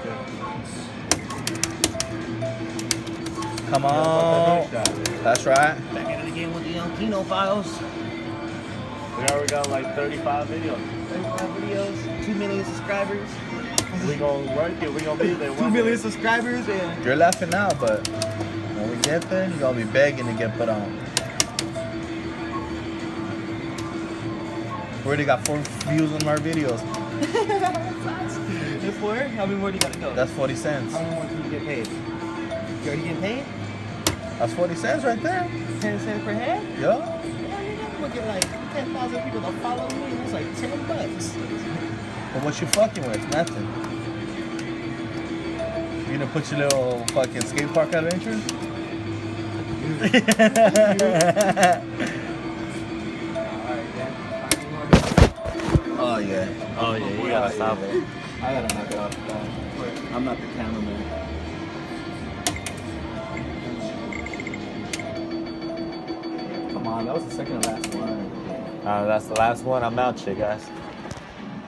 good. Come on. That's right. Back at it again with the Kino Files. We already got like 35 videos. 35 videos, 2 million subscribers. We gonna work it. We gonna be there. 2 million subscribers, and You're laughing now, but when we get there, you're gonna be begging to get put on. We already got 4 views on our videos. That's 4? How many more do you gotta go? That's 40 cents. How many more can you get paid? You already getting paid? That's 40 cents right there. 10 cents per head? Yeah. Yeah, I'm gonna get like 10,000 people to follow me, and that's like $10. But what you fucking with? Nothing. You gonna put your little fucking skate park adventures? Oh yeah. Oh yeah, you gotta stop it. I gotta knock it off. I'm not the cameraman. Come on, that was the second to last one. That's the last one. I'm out, shit, guys.